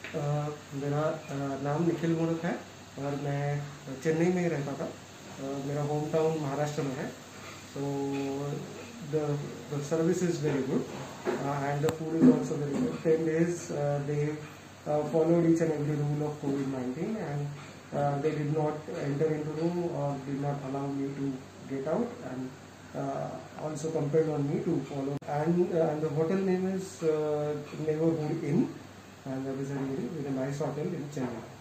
मेरा नाम निखिल मुणक है और मैं चेन्नई में ही रहता था। मेरा होम टाउन महाराष्ट्र में है। So the service is very good and the food is also very good. 10 days they followed each and every rule of COVID-19 and they did not enter into room or did not allow me to get out and also compelled on me to follow. And the hotel name is Neighborhood Inn, and that is a really nice hotel in Chennai.